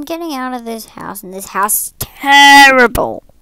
getting out of this house, and this house is terrible.